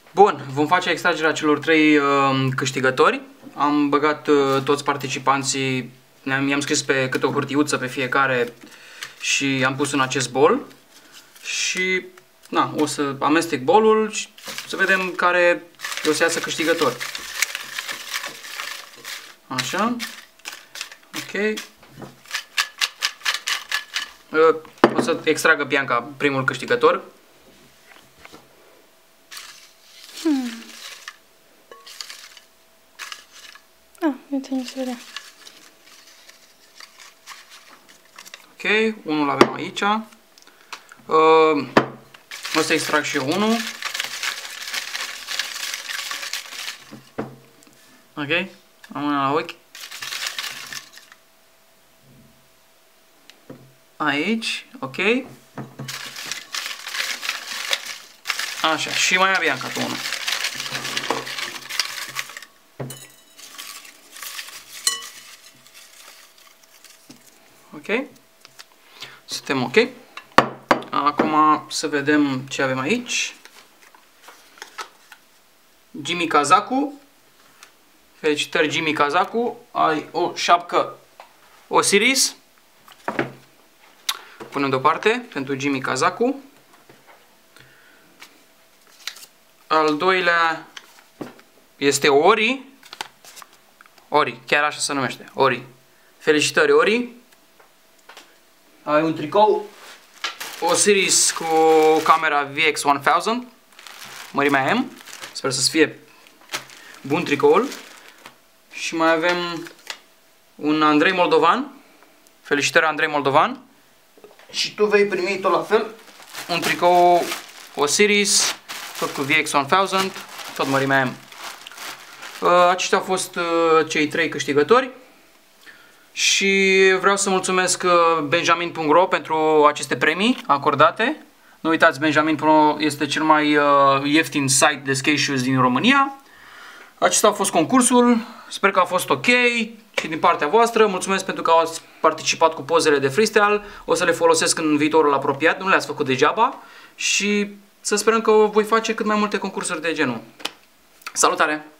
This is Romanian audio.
Bun, vom face extragerea celor 3 câștigători. Am băgat toți participanții, i-am scris pe câte o hârtiuță pe fiecare și am pus în acest bol. Și na, o să amestec bolul și să vedem care o să iasă câștigător. Așa. Ok. O să extragă Bianca primul câștigător. Uite, nu se vedea. Ok, unul avem aici. O să extrag și eu unul. Ok, am una la ochi. Aici, ok. Așa, și mai avea Bianca tu unul. Ok. Suntem ok. Acum să vedem ce avem aici. Jimmy Kazaku. Felicitări, Jimmy Kazaku. Ai o șapcă Osiris. Punem deoparte pentru Jimmy Kazaku. Al doilea este Ori. Ori, chiar așa se numește. Ori. Felicitări, Ori. Ai un tricou Osiris cu camera VX1000, mărimea M. Sper să fie bun tricoul. Și mai avem un Andrei Moldovan. Felicitări, Andrei Moldovan. Și tu vei primi tot la fel un tricou Osiris, tot cu VX1000, tot mărimea M. Aceștia au fost cei 3 câștigători. Și vreau să mulțumesc Benjamin.ro pentru aceste premii acordate. Nu uitați, Benjamin.ro este cel mai ieftin site de skate shoes din România. Acesta a fost concursul. Sper că a fost ok și din partea voastră. Mulțumesc pentru că ați participat cu pozele de freestyle. O să le folosesc în viitorul apropiat. Nu le-ați făcut degeaba. Și să sperăm că voi face cât mai multe concursuri de genul. Salutare!